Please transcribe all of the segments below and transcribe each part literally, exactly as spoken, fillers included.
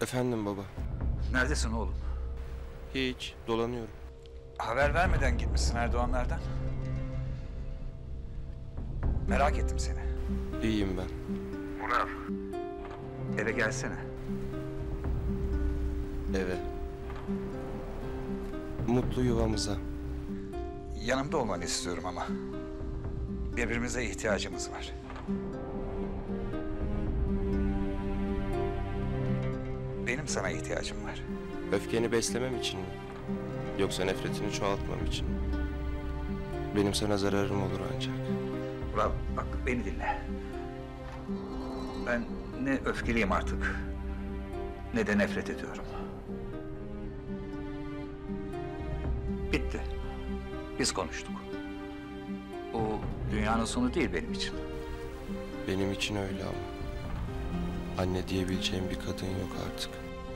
Efendim baba. Neredesin oğlum? Hiç, dolanıyorum. Haber vermeden gitmişsin Erdoğanlardan. Merak ettim seni. İyiyim ben. Murat. Eve gelsene. Eve. Mutlu yuvamıza. Yanımda olmanı istiyorum ama. Birbirimize ihtiyacımız var. Benim sana ihtiyacım var. Öfkeni beslemem için mi? Yoksa nefretini çoğaltmam için mi? Benim sana zararım olur ancak. Murat bak beni dinle. Ben ne öfkeliyim artık, ne de nefret ediyorum. Bitti. Biz konuştuk. Bu dünyanın sonu değil benim için. Benim için öyle ama. Anne diyebileceğim bir kadın yok artık.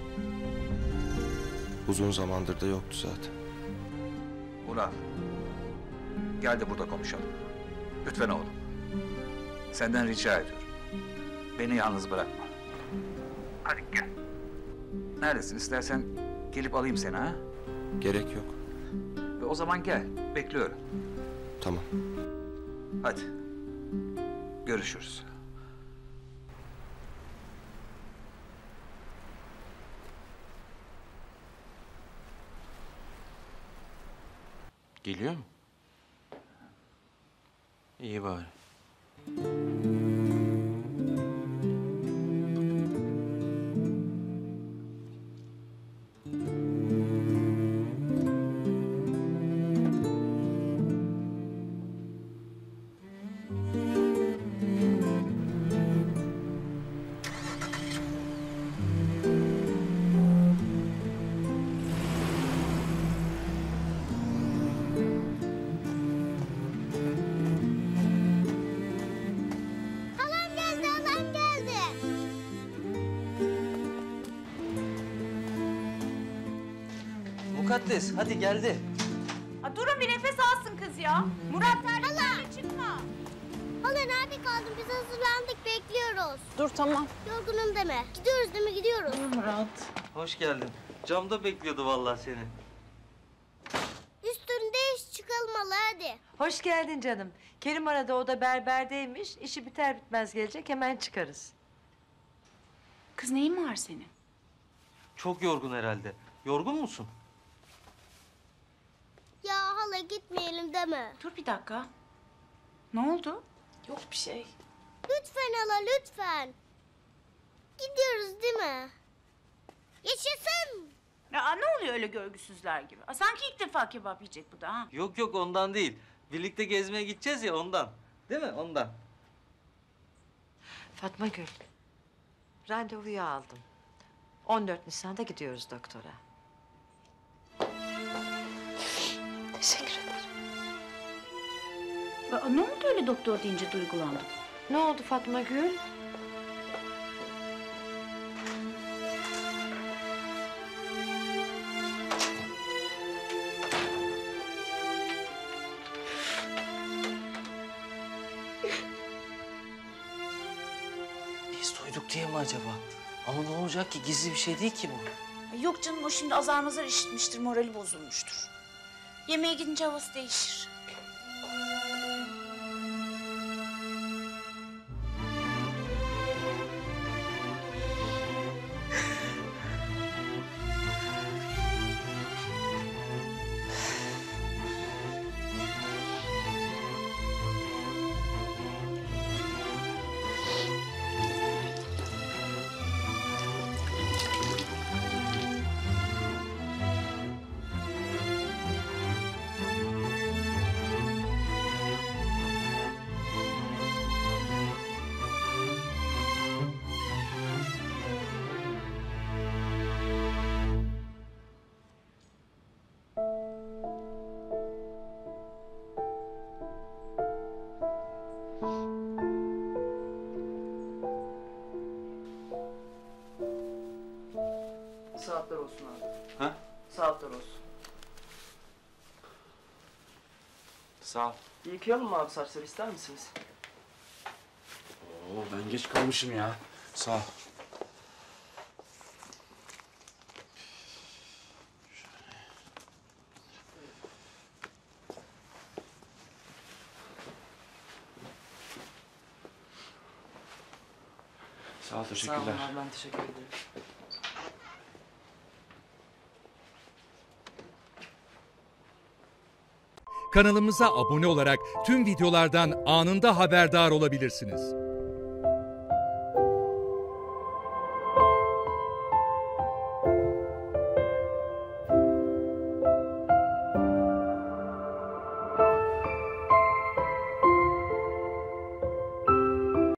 Uzun zamandır da yoktu zaten. Murat, gel de burada konuşalım. Lütfen oğlum. Senden rica ediyorum. Beni yalnız bırakma. Hadi gel. Neredesin? İstersen gelip alayım seni ha? Gerek yok. Ve o zaman gel. Bekliyorum. Tamam. Hadi. Görüşürüz. Geliyor mu? İyi bari. Mukaddes, hadi geldi. Aa, durun bir nefes alsın kız ya. Murat terliklerle çıkma. Hala nerede kaldın? Biz hazırlandık, bekliyoruz. Dur tamam. Yorgunum deme. Gidiyoruz değil mi? Gidiyoruz. Murat. Hoş geldin. Camda bekliyordu vallahi seni. Üstünü değiş çıkalım hala hadi. Hoş geldin canım. Kerim arada, o da berberdeymiş. İşi biter bitmez gelecek, hemen çıkarız. Kız neyin var senin? Çok yorgun herhalde. Yorgun musun? Ya hala gitmeyelim deme. Dur bir dakika. Ne oldu? Yok bir şey. Lütfen hala lütfen. Gidiyoruz değil mi? Yaşasın. Ya ne oluyor öyle görgüsüzler gibi? Aa, sanki ilk defa kebap yiyecek bu da ha. Yok yok ondan değil. Birlikte gezmeye gideceğiz ya ondan. Değil mi? Ondan. Fatma Gül, randevuyu aldım. on dört Nisan'da gidiyoruz doktora. Teşekkür ederim. Aa, ne oldu öyle doktor deyince duygulandım? Ne oldu Fatma Gül? Biz duyduk diye mi acaba? Ama ne olacak ki? Gizli bir şey değil ki bu. Ay, yok canım, o şimdi azar mazar işitmiştir, morali bozulmuştur. Yemeğe gidince havası değişir. Saatler olsun abi. Ha? Saatler olsun. Sağ ol. Yıkayalım mı abi saçları, ister misiniz? Oo, ben geç kalmışım ya. Sağ ol. Sağ ol, Sağ teşekkürler. olun abi, ben teşekkür ederim. Kanalımıza abone olarak tüm videolardan anında haberdar olabilirsiniz.